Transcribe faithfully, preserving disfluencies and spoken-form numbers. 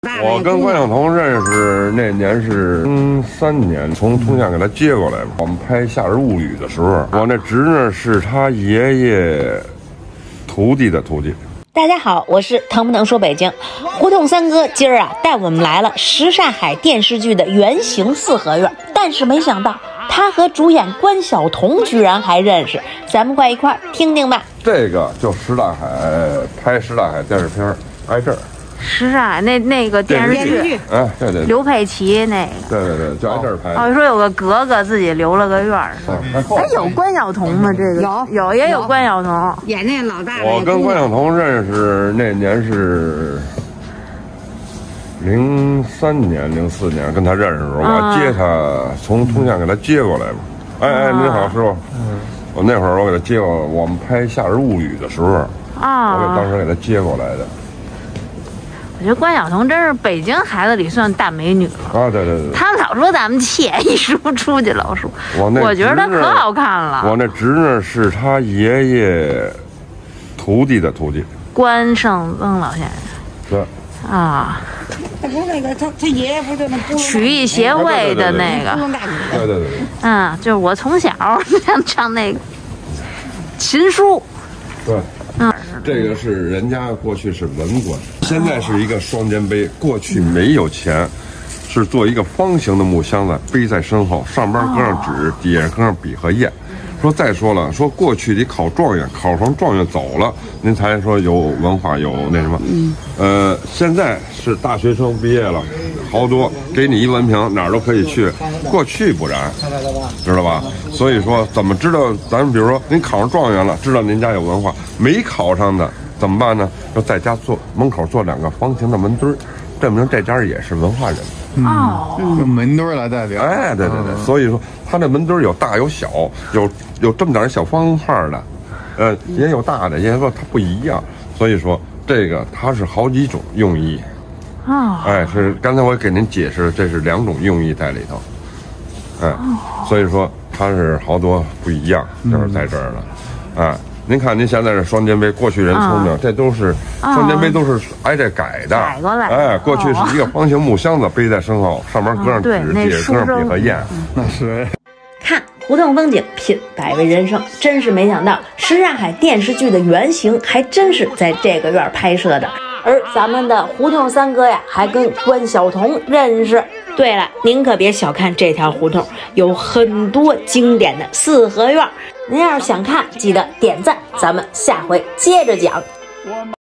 我跟关晓彤认识那年是零三年，从通县给他接过来嘛。我们拍《夏日物语》的时候，我那侄女是他爷爷徒弟的徒弟。 大家好，我是腾不腾说北京胡同三哥，今儿啊带我们来了什刹海电视剧的原型四合院，但是没想到他和主演关晓彤居然还认识，咱们快一块儿听听吧。 这个就什刹海拍什刹海电视片，挨这儿。 什刹海那那个电视剧， 哎，对对， 刘佩琦那个， 对对对，就挨这儿拍。 哦，说有个格格自己留了个院儿，哎，有关晓彤吗？这个有有也有关晓彤演那老大。 我跟关晓彤认识那年是零三年、零四年，跟他认识的时候， 啊、 我接他从通县给他接过来嘛。哎哎，您好，师傅。嗯。我那会儿我给他接过，我们拍《夏日物语》的时候，啊，我给当时给他接过来的。 我觉得关晓彤真是北京孩子里算大美女了啊！对对对， 他们老说咱们怯，一说出去老说。 我那我觉得她可好看了。 我那侄女是他爷爷徒弟的徒弟， 关胜增老先生。 对。 啊。 他不是那个，他他爷爷不是那曲艺协会的那个。 对对对。 嗯，就是我从小唱唱那个琴书。 对。嗯，这个是人家过去是文官，现在是一个双肩背。过去没有钱，是做一个方形的木箱子，背在身后，上边搁上纸，底下搁上笔和砚。说再说了，说过去得考状元，考上状元走了，您才说有文化有那什么。嗯。呃，现在是大学生毕业了，好多给你一文凭，哪儿都可以去。过去不然，知道吧？所以说，怎么知道咱们比如说您考上状元了，知道您家有文化；没考上的怎么办呢？就在家做门口做两个方形的门墩儿，证明这家也是文化人。 哦， 用门墩来代表。 哎，对对对，所以说它这门墩有大有小，有有这么点小方块的，呃，也有大的，也就是说它不一样。所以说这个它是好几种用意。 哦， 哎，是刚才我给您解释，这是两种用意在里头。哎，所以说它是好多不一样，就是在这儿了。哎。您看，您现在是双肩背，过去人聪明，啊、这都是双肩背都是挨这改的， 改过来。 哎，过去是一个方形木箱子，背在身后，上面搁上纸，底下搁上笔和砚。 那是。 看胡同风景，品百味人生，真是没想到什刹海电视剧的原型还真是在这个院拍摄的。而咱们的胡同三哥呀，还跟关晓彤认识。对了，您可别小看这条胡同，有很多经典的四合院。您要是想看，记得点赞，咱们下回接着讲。